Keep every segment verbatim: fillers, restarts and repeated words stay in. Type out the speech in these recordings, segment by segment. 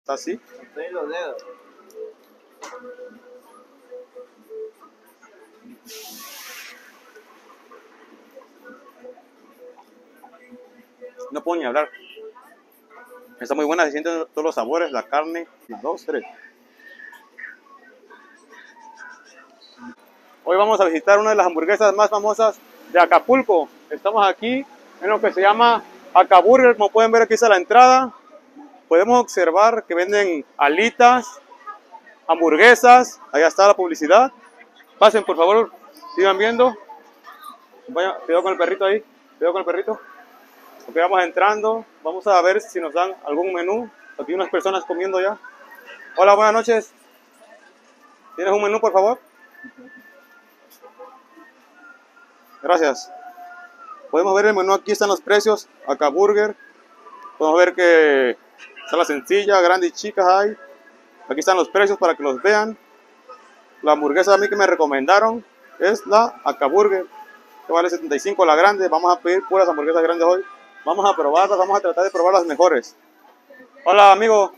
¿Está así? Estoy los dedos. No puedo ni hablar. Está muy buena, se sienten todos los sabores, la carne. Dos, tres. Hoy vamos a visitar una de las hamburguesas más famosas de Acapulco. Estamos aquí en lo que se llama Acaburger. Como pueden ver, aquí está la entrada. Podemos observar que venden alitas, hamburguesas. Allá está la publicidad. Pasen, por favor, sigan viendo. Vaya, cuidado con el perrito ahí. Cuidado con el perrito. Ok, vamos entrando. Vamos a ver si nos dan algún menú. Aquí unas personas comiendo ya. Hola, buenas noches. ¿Tienes un menú, por favor? Gracias. Podemos ver el menú, aquí están los precios. Acaburger. Podemos ver que está la sencilla, grande y chicas hay. Aquí están los precios para que los vean. La hamburguesa a mí que me recomendaron es la Acaburger, que vale setenta y cinco la grande. Vamos a pedir puras hamburguesas grandes hoy. Vamos a probarlas, vamos a tratar de probar las mejores. Hola, amigo.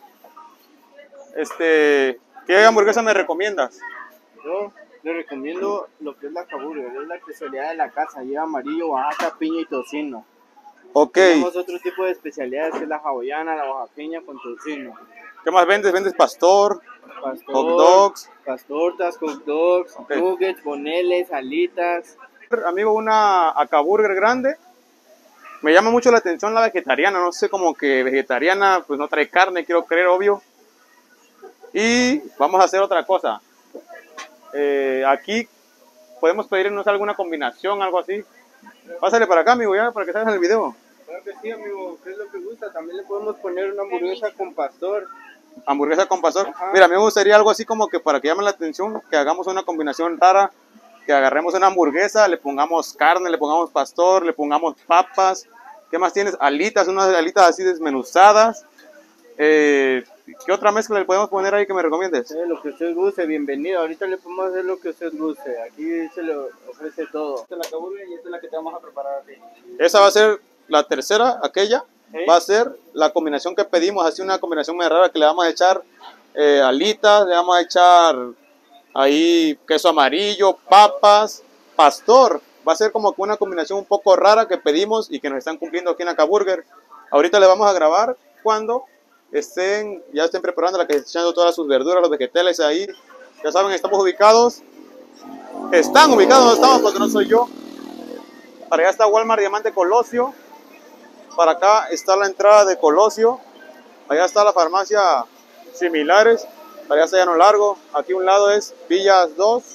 Este, ¿qué hamburguesa me recomiendas? Yo le recomiendo lo que es la Acaburger, es la especialidad de la casa. Lleva amarillo, Oaxaca, piña y tocino. Ok. Tenemos otro tipo de especialidades que es la hawaiana, la oaxaqueña con tocino. ¿Qué más vendes? ¿Vendes pastor? Pastor, Hot dogs. Pastortas, hot dogs, Okay. nuggets, boneles, alitas. Amigo, una Acaburger grande. Me llama mucho la atención la vegetariana. No sé, como que vegetariana, pues no trae carne, quiero creer, obvio. Y vamos a hacer otra cosa. Eh, aquí podemos pedirnos alguna combinación, algo así. Pásale para acá, amigo, ya, para que salgas en el video. Claro que sí, amigo, ¿qué es lo que gusta? También le podemos poner una hamburguesa con pastor. Hamburguesa con pastor. Ajá. Mira, a mí me gustaría algo así como que para que llame la atención, que hagamos una combinación rara, que agarremos una hamburguesa, le pongamos carne, le pongamos pastor, le pongamos papas. ¿Qué más tienes? Alitas, unas alitas así desmenuzadas. Eh, ¿Qué otra mezcla le podemos poner ahí que me recomiendes? Eh, lo que usted guste, bienvenido. Ahorita le podemos hacer lo que usted guste. Aquí se le ofrece todo. Esta es la Acaburger y esta es la que te vamos a preparar a ti. Esa va a ser la tercera, aquella. ¿Sí? Va a ser la combinación que pedimos, así una combinación muy rara que le vamos a echar eh, alitas, le vamos a echar ahí queso amarillo, papas, pastor. Va a ser como que una combinación un poco rara que pedimos y que nos están cumpliendo aquí en Acaburger. Ahorita le vamos a grabar cuando estén, ya estén preparando, la que estén echando todas sus verduras, los vegetales ahí. Ya saben, estamos ubicados. Están ubicados, no estamos porque no soy yo. Para allá está Walmart Diamante Colosio. Para acá está la entrada de Colosio. Allá está la farmacia Similares. Allá está Llano Largo. Aquí a un lado es Villas dos.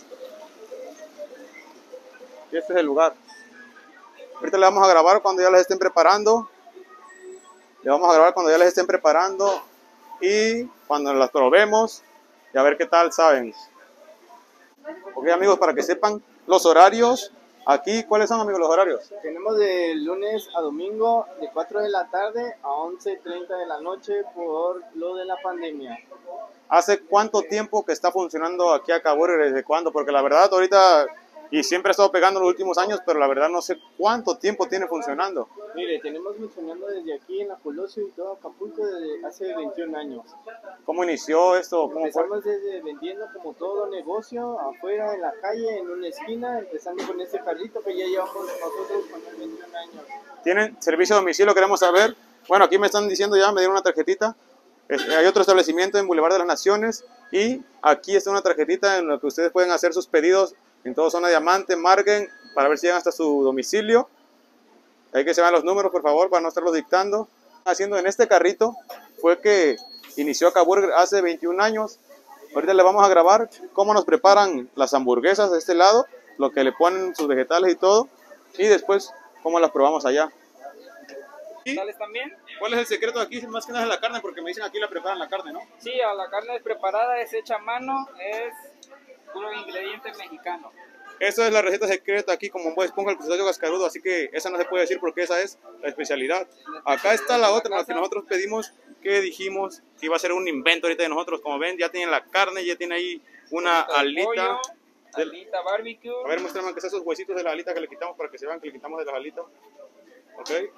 Y este es el lugar. Ahorita le vamos a grabar cuando ya les estén preparando. Le vamos a grabar cuando ya les estén preparando. Y cuando las probemos. Y a ver qué tal saben. Ok, amigos, para que sepan los horarios. Aquí, ¿cuáles son, amigos, los horarios? Tenemos de lunes a domingo de cuatro de la tarde a once treinta de la noche por lo de la pandemia. ¿Hace cuánto tiempo que está funcionando aquí Acaburger? ¿Desde cuándo? Porque la verdad ahorita, y siempre ha estado pegando los últimos años, pero la verdad no sé cuánto tiempo tiene funcionando. Mire, tenemos funcionando desde aquí en la Colosio y todo Acapulco desde hace veintiún años. ¿Cómo inició esto? ¿Cómo fue? Empezamos desde vendiendo como todo negocio afuera en la calle, en una esquina, empezando con este carrito que ya llevamos nosotros con el veintiún años. ¿Tienen servicio a domicilio? Queremos saber. Bueno, aquí me están diciendo ya, me dieron una tarjetita. Hay otro establecimiento en Boulevard de las Naciones y aquí está una tarjetita en la que ustedes pueden hacer sus pedidos en toda Zona Diamante. Marquen para ver si llegan hasta su domicilio. Hay que se vean los números, por favor, para no estarlos dictando. Haciendo en este carrito fue que inició Acaburger hace veintiún años. Ahorita le vamos a grabar cómo nos preparan las hamburguesas de este lado, lo que le ponen sus vegetales y todo, y después cómo las probamos allá. ¿Vegetales también? ¿Cuál es el secreto aquí? Más que nada es la carne, porque me dicen aquí la preparan la carne, ¿no? Sí, a la carne preparada es hecha a mano, es puro ingrediente mexicano. Esa es la receta secreta aquí, como pues pongo el crustáceo cascarudo, así que esa no se puede decir porque esa es la especialidad. Acá está la otra, la que nosotros pedimos, que dijimos que iba a ser un invento ahorita de nosotros. Como ven, ya tienen la carne, ya tiene ahí una alita. Pollo, del- alita barbecue. A ver, muéstrame que son esos huesitos de la alita que le quitamos para que se vean que le quitamos de las alitas. Ok.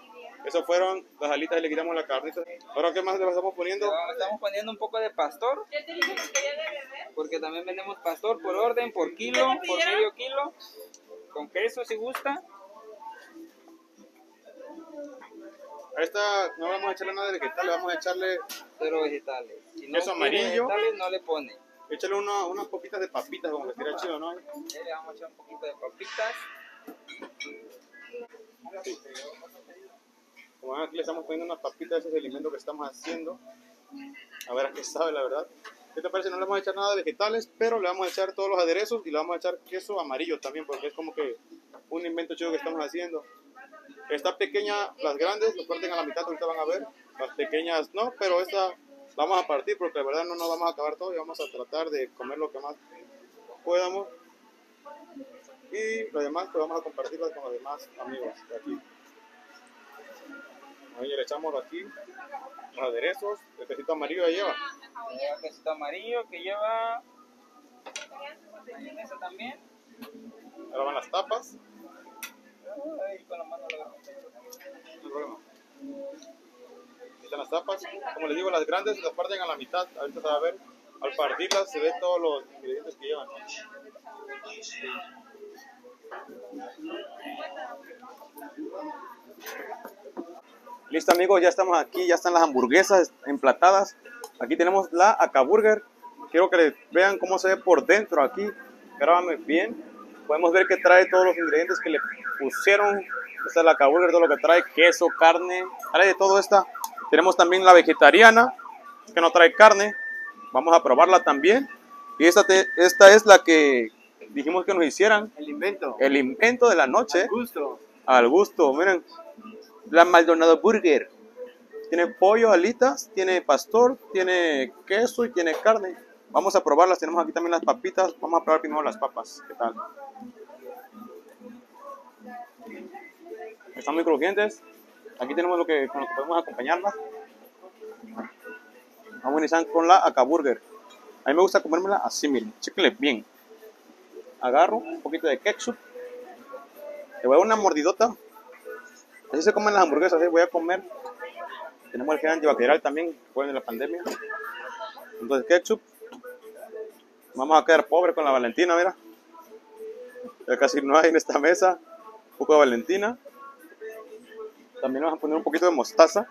Eso fueron las alitas y le quitamos la carnita. Ahora, ¿qué más le estamos poniendo? Le estamos poniendo un poco de pastor. Porque también vendemos pastor por orden, por kilo, por medio kilo. Con queso si gusta. A esta no vamos a echarle nada de vegetal, le vamos a echarle Cero vegetales. Si no queso quiere amarillo. vegetales, no le pone. Échale uno- unas poquitas de papitas, como que sería chido, ¿no? Le vamos a echar un poquito de papitas. Como ven, aquí le estamos poniendo unas papitas, ese es el alimento que estamos haciendo. A ver a qué sabe, la verdad. ¿Qué te parece? No le vamos a echar nada de vegetales, pero le vamos a echar todos los aderezos y le vamos a echar queso amarillo también, porque es como que un invento chido que estamos haciendo. Esta pequeña, las grandes, lo parten a la mitad, ahorita van a ver. Las pequeñas no, pero esta la vamos a partir porque la verdad no nos vamos a acabar todo y vamos a tratar de comer lo que más podamos. Y lo demás, pues vamos a compartirlas con los demás amigos de aquí. Ahí le echamos aquí los aderezos, el quesito amarillo ya lleva. Lleva quesito amarillo que lleva mayonesa también. Ahora van las tapas. Ahí con la mano lo agarramos. No hay problema. Aquí están las tapas. Como les digo, las grandes las parten a la mitad. Ahorita se va a ver. Al partirlas se ven todos los ingredientes que llevan. Listo amigos, ya estamos aquí, ya están las hamburguesas emplatadas. Aquí tenemos la Acaburger. Quiero que vean cómo se ve por dentro aquí. Grábame bien. Podemos ver que trae todos los ingredientes que le pusieron. Esta es la Acaburger, todo lo que trae, queso, carne, trae de todo esta. Tenemos también la vegetariana, que no trae carne. Vamos a probarla también. Y esta, te, esta es la que dijimos que nos hicieran. El invento. El invento de la noche. Al gusto. Al gusto, miren. La Maldonado Burger. Tiene pollo, alitas, tiene pastor, tiene queso y tiene carne. Vamos a probarlas. Tenemos aquí también las papitas. Vamos a probar primero las papas. ¿Qué tal? Están muy crujientes. Aquí tenemos lo que, con lo que podemos acompañarlas. Vamos a iniciar con la Acaburger. A mí me gusta comérmela así, miren. Chéquenle bien. Agarro un poquito de ketchup. Le voy a dar una mordidota. Así se comen las hamburguesas, ¿eh? Voy a comer. Tenemos el gel antibacterial también, después de la pandemia. Entonces, ketchup. Vamos a quedar pobres con la Valentina, mira. Ya casi no hay en esta mesa. Un poco de Valentina. También vamos a poner un poquito de mostaza.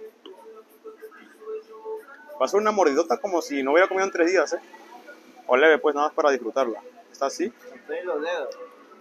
Va a ser una mordidota como si no hubiera comido en tres días, ¿eh? O leve, pues, nada más para disfrutarla. Está así. Entre los dedos.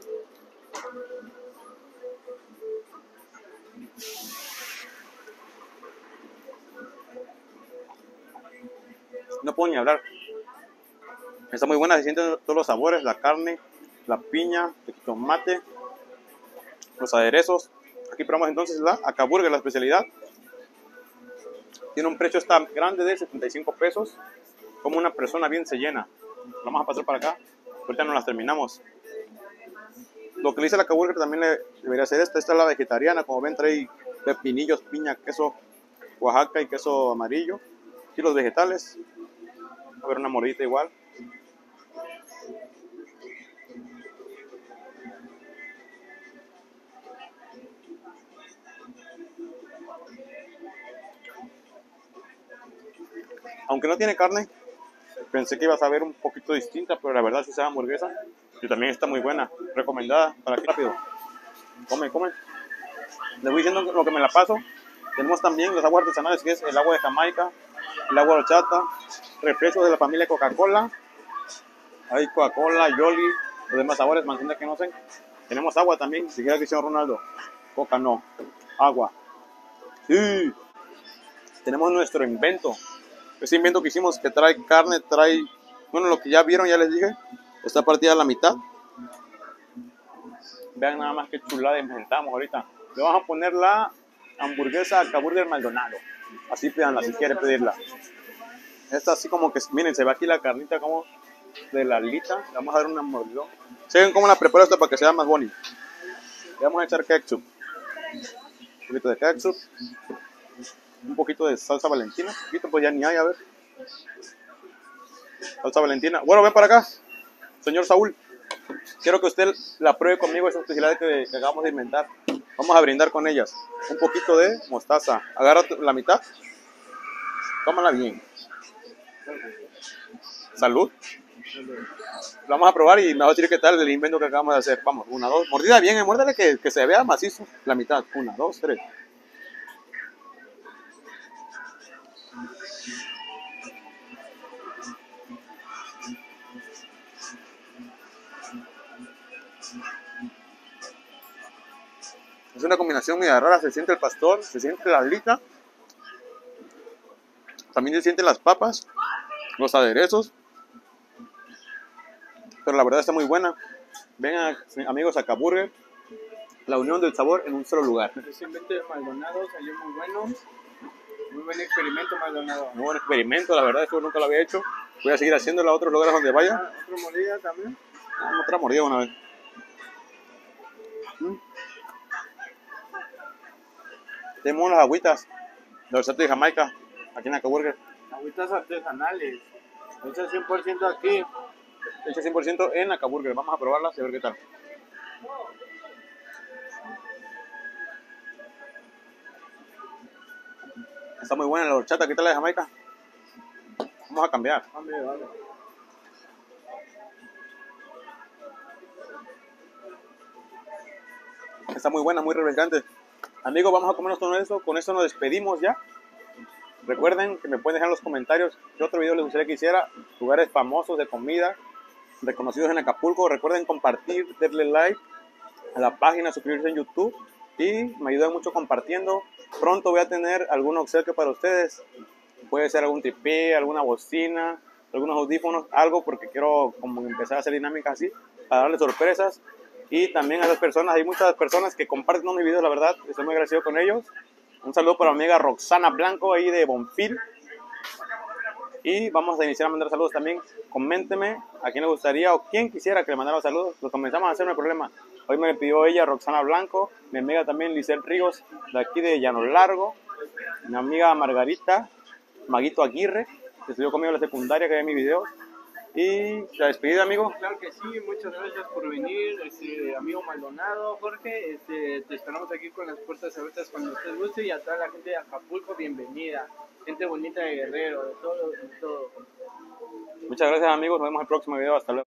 No puedo ni hablar. Está muy buena, se sienten todos los sabores, la carne, la piña, el tomate, los aderezos. Aquí probamos entonces la Acaburger, la especialidad. Tiene un precio está grande de setenta y cinco pesos. Como una persona bien se llena. Vamos a pasar para acá. Ahorita no las terminamos. Lo que le dice la Acaburger también le debería ser esta. Esta es la vegetariana. Como ven, trae pepinillos, piña, queso Oaxaca y queso amarillo. Y los vegetales. A ver, una mordita igual. Aunque no tiene carne, pensé que iba a saber un poquito distinta, pero la verdad sí sabe hamburguesa. Y también está muy buena, recomendada para que rápido. Come, come. Les voy diciendo lo que me la paso. Tenemos también las aguas artesanales, que es el agua de Jamaica, el agua de horchata, refrescos de la familia Coca-Cola. Hay Coca-Cola, Yoli, los demás sabores, manzana que no sé. Tenemos agua también, si quiere Cristiano Ronaldo. Coca no, agua. Sí. Tenemos nuestro invento. Ese invento que hicimos que trae carne, trae... Bueno, lo que ya vieron, ya les dije. Está partida a la mitad. Vean nada más qué chulada inventamos ahorita. Le vamos a poner la hamburguesa Acaburger Maldonado. Así pídanla si quiere pedirla. Esta así como que, miren, se ve aquí la carnita como de la alita. Le vamos a dar una mordidón. ¿Saben cómo la preparo esta para que sea más bonita? Le vamos a echar ketchup. Un poquito de ketchup. Un poquito de salsa Valentina. Un poquito, pues ya ni hay, a ver. Salsa Valentina. Bueno, ven para acá, señor Saúl. Quiero que usted la pruebe conmigo, esa especialidad que, que acabamos de inventar. Vamos a brindar con ellas. Un poquito de mostaza. Agarra tu- la mitad. Tómala bien. Salud. Vamos a probar y me va a decir qué tal el invento que acabamos de hacer. Vamos, una, dos. Mordida bien, eh, muérdale que, que se vea macizo. La mitad. Una, dos, tres. Es una combinación media rara. Se siente el pastor, se siente la alita. También se sienten las papas, los aderezos. Pero la verdad está muy buena. Vengan, amigos, a Caburger. La unión del sabor en un solo lugar. Ese invento de Maldonado salió muy bueno. Muy buen experimento, Maldonado. Muy buen experimento, la verdad, eso nunca lo había hecho. Voy a seguir haciéndolo a otros lugares donde vaya. Ah, otra mordida también. Ah, otra mordida una vez. Mm. Tenemos las agüitas de Orsato de Jamaica, aquí en Caburger. Agüitas artesanales. Hechas cien por ciento aquí. Hecha cien por ciento en Caburger. Vamos a probarlas y a ver qué tal. Está muy buena la horchata. ¿Qué tal la de Jamaica? Vamos a cambiar. Hombre, vale. Está muy buena, muy refrescante. Amigos, vamos a comernos todo eso. Con esto nos despedimos ya. Recuerden que me pueden dejar en los comentarios qué otro video les gustaría que hiciera. Lugares famosos de comida, reconocidos en Acapulco. Recuerden compartir, darle like a la página, suscribirse en YouTube. Y me ayudan mucho compartiendo. Pronto voy a tener algún obsequio para ustedes. Puede ser algún tripé, alguna bocina, algunos audífonos, algo, porque quiero como empezar a hacer dinámicas así, para darles sorpresas. Y también a las personas, hay muchas personas que comparten mis videos, la verdad, estoy muy agradecido con ellos. Un saludo para mi amiga Roxana Blanco, ahí de Bonfil. Y vamos a iniciar a mandar saludos también. Coménteme a quién le gustaría o quién quisiera que le mandara saludos. Los comenzamos a hacer, no hay problema. Hoy me pidió ella, Roxana Blanco, mi amiga también Lisel Ríos, de aquí de Llano Largo, mi amiga Margarita Maguito Aguirre, que estudió conmigo en la secundaria, que ve mi video. Y la despedida, amigo. Claro que sí, muchas gracias por venir, este, amigo Maldonado, Jorge, este, te esperamos aquí con las puertas abiertas cuando usted guste y a toda la gente de Acapulco, bienvenida, gente bonita de Guerrero, de todo, de todo. Muchas gracias, amigos, nos vemos en el próximo video, hasta luego.